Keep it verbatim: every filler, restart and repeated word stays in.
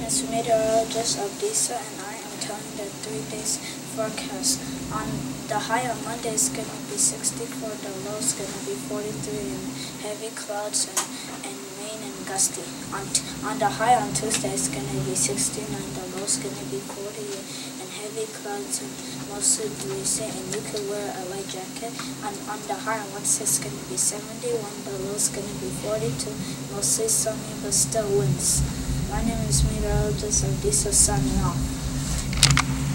is meteorologist Abdisa, and I am telling the three days forecast. On the high on Monday is going to be sixty-four, the low is going to be forty-three, and heavy clouds and, and rain and gusty. On, on the high on Tuesday is going to be sixty-nine, the low is going to be forty, and heavy clouds and mostly breezy, and you can wear a light jacket. On, on the high on Wednesday is going to be seventy-one, the low is going to be forty-two, mostly sunny but still winds. My name is meteorologist Abdisa signing off.